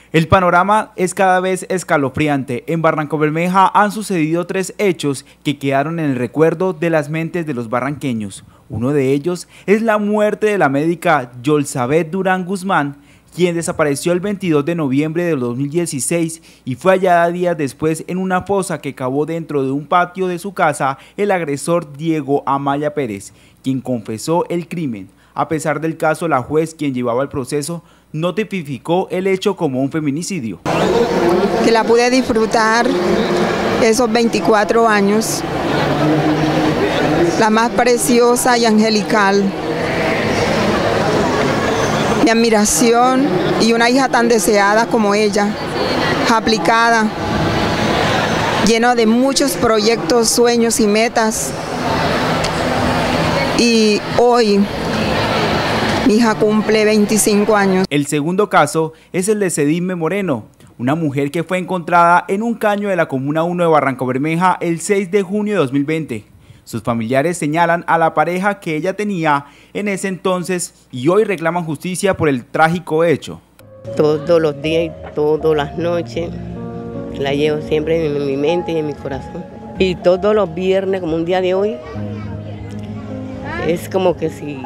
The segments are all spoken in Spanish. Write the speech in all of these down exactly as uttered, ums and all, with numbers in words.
El panorama es cada vez escalofriante. En Barrancabermeja han sucedido tres hechos que quedaron en el recuerdo de las mentes de los barranqueños. Uno de ellos es la muerte de la médica Yolsabet Durán Guzmán, quien desapareció el veintidós de noviembre de dos mil dieciséis y fue hallada días después en una fosa que cavó dentro de un patio de su casa el agresor Diego Amaya Pérez, quien confesó el crimen. A pesar del caso, la juez, quien llevaba el proceso, no tipificó el hecho como un feminicidio. Que la pude disfrutar esos veinticuatro años, la más preciosa y angelical. Mi admiración y una hija tan deseada como ella, aplicada, llena de muchos proyectos, sueños y metas. Y hoy mi hija cumple veinticinco años. El segundo caso es el de Cedime Moreno, una mujer que fue encontrada en un caño de la Comuna uno de Barrancabermeja el seis de junio de dos mil veinte. Sus familiares señalan a la pareja que ella tenía en ese entonces y hoy reclaman justicia por el trágico hecho. Todos los días y todas las noches la llevo siempre en mi mente y en mi corazón. Y todos los viernes, como un día de hoy, es como que si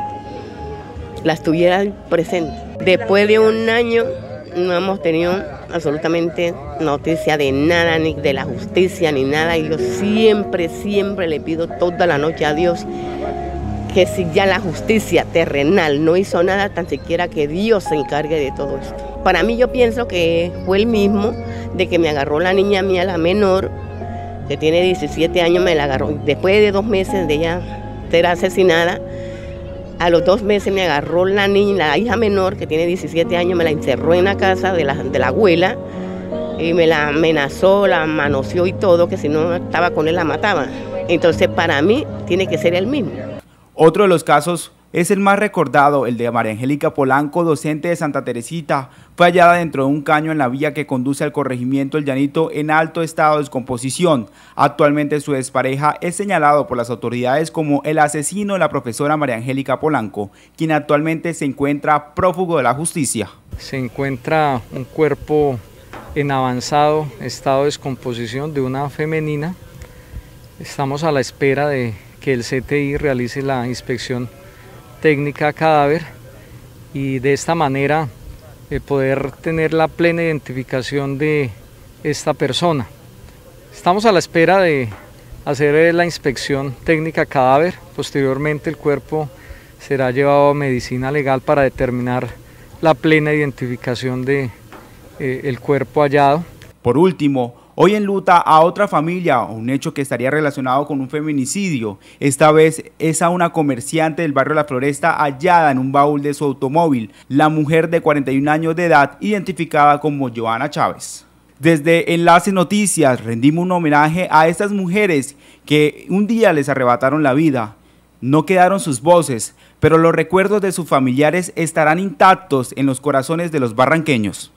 la estuviera presente. Después de un año no hemos tenido absolutamente noticia de nada, ni de la justicia, ni nada. Y yo siempre, siempre le pido toda la noche a Dios que si ya la justicia terrenal no hizo nada, tan siquiera que Dios se encargue de todo esto. Para mí yo pienso que fue el mismo de que me agarró la niña mía, la menor, que tiene diecisiete años, me la agarró. Después de dos meses de ella ser asesinada, a los dos meses me agarró la niña, la hija menor, que tiene diecisiete años, me la encerró en la casa de la, de la abuela y me la amenazó, la manoseó y todo, que si no estaba con él la mataba. Entonces para mí tiene que ser el mismo. Otro de los casos es el más recordado, el de María Angélica Polanco, docente de Santa Teresita. Fue hallada dentro de un caño en la vía que conduce al corregimiento El Llanito en alto estado de descomposición. Actualmente su expareja es señalado por las autoridades como el asesino de la profesora María Angélica Polanco, quien actualmente se encuentra prófugo de la justicia. Se encuentra un cuerpo en avanzado estado de descomposición de una femenina. Estamos a la espera de que el C T I realice la inspección técnica cadáver y de esta manera eh, poder tener la plena identificación de esta persona. Estamos a la espera de hacer la inspección técnica cadáver. Posteriormente el cuerpo será llevado a medicina legal para determinar la plena identificación de eh, el cuerpo hallado. Por último, hoy enluta a otra familia, un hecho que estaría relacionado con un feminicidio. Esta vez es a una comerciante del barrio La Floresta hallada en un baúl de su automóvil, la mujer de cuarenta y un años de edad, identificada como Joana Chávez. Desde Enlace Noticias rendimos un homenaje a estas mujeres que un día les arrebataron la vida. No quedaron sus voces, pero los recuerdos de sus familiares estarán intactos en los corazones de los barranqueños.